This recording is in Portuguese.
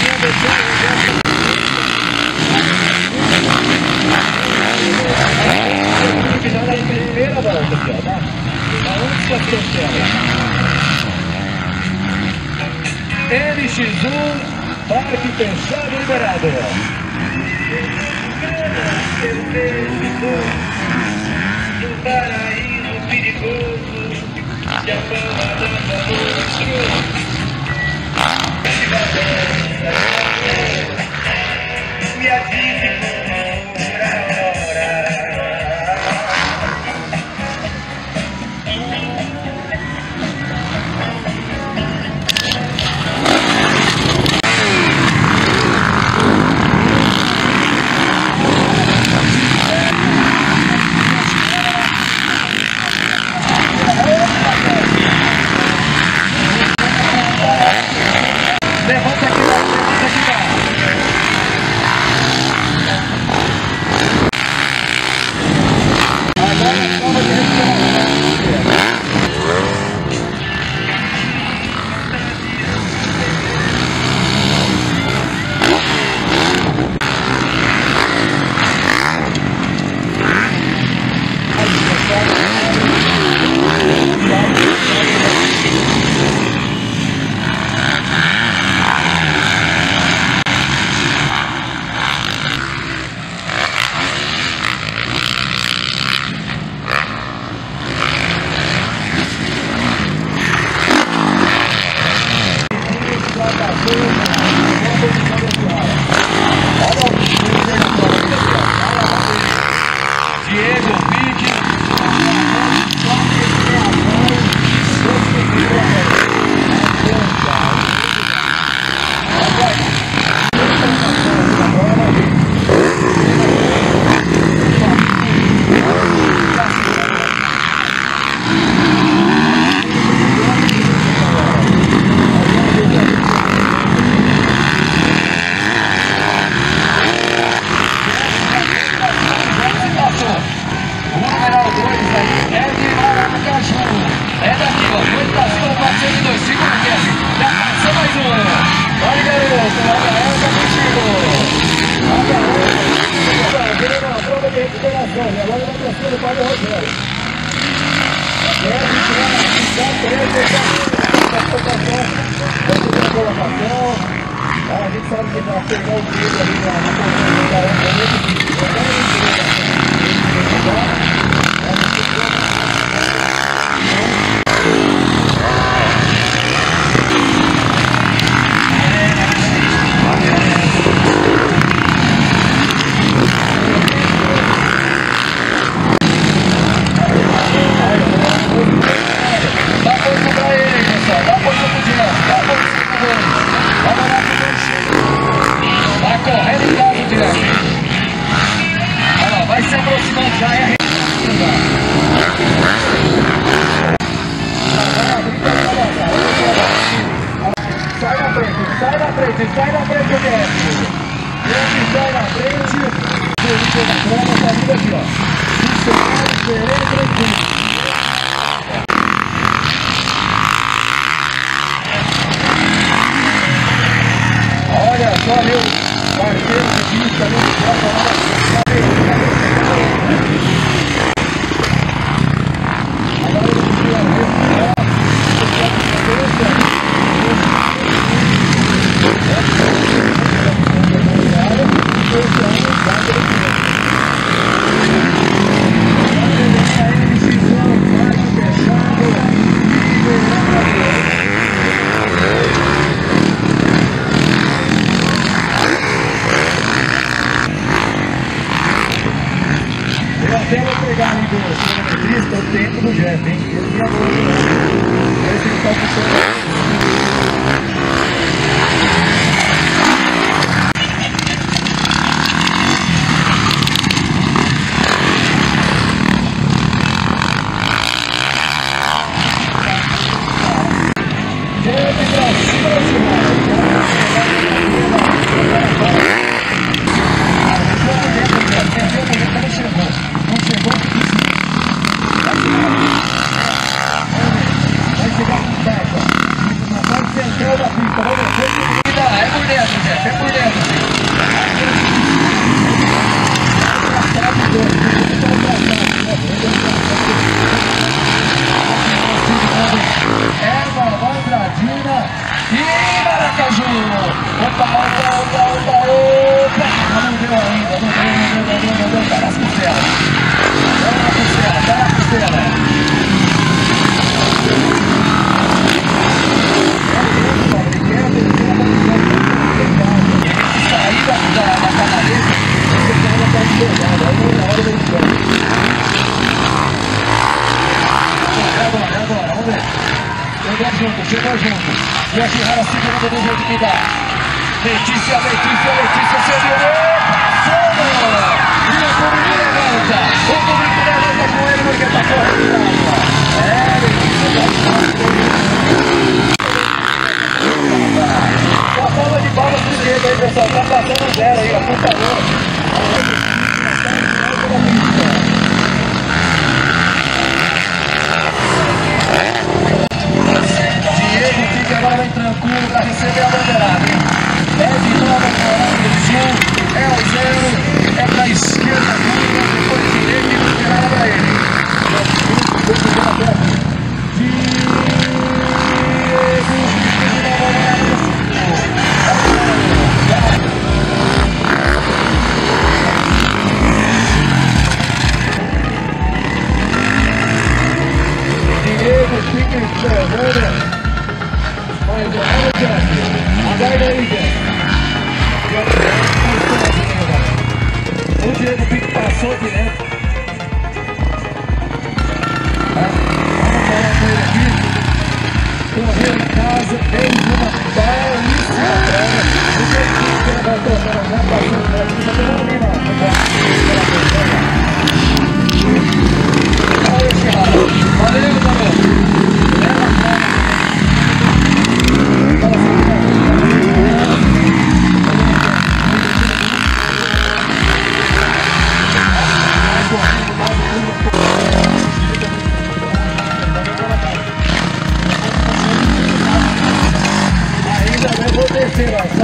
Já na primeira volta aqui, ó, tá? Da última fronteira. NX1, parque fechado liberado. Do paraíso perigoso, de abandonado monstro. Me avise por hora. Levanta aqui, levanta aqui, cara. Agora é prova de recuperação. Diego, vídeo. A gente sabe que vai pegar o vídeo ali dá força pra ele, pessoal, dá força pro Dinamo, dá força pro ele. Vamos lá pro Dinamo. Tá correndo em casa o Dinamo. Olha lá, vai se aproximando, já é sai na frente, sai na frente, sai na frente, Guilherme. Guilherme sai na frente, o líder da prova tá vindo aqui, ó. Serei tranquilo. Olha só ali o parceiro de pista ali no próximo. Agora ele precisa eu até vou pegar ali do cinemetrista o tempo do Jeff, hein? Ele já foi, né? Esse ele tá funcionando. Vai chegar aqui embaixo, ó. Na parte central da pista, vamos ver. É mulher. dentro, Jeff. É por dentro, Erva, Andradina e Maracaju. Opa, opa, opa, opa, opa. Não deu ainda, não deu. Tá nas costelas. Tá na costela. Sair da canaleta, você ainda tá desbordado. Aí na hora da escola. Agora, vamos ver. Chegou junto. E a Girara segurando do jeito que dá. Letícia, você viu? Fogo! E o público levanta. O público levanta com ele porque tá correndo. Uma salva de palmas pro Diego aí, pessoal. Tá passando zero aí, ó. Por favor. Agora vem tranquilo para receber a bandeirada, hein? É de novo para o sul, é o zero, é para a esquerda, depois direita e não tem nada para ele. Diego fica esperando. Aguarda aí, gente. O Diego Pique passou direto. Vamos falar com ele aqui. Correu em casa, fez uma belíssima prova. O Diego Pique levantou a bola, já passou por aqui, mas eu não vi não. Olha esse ralo. Valeu, garoto. Ainda eu vou descer, ó.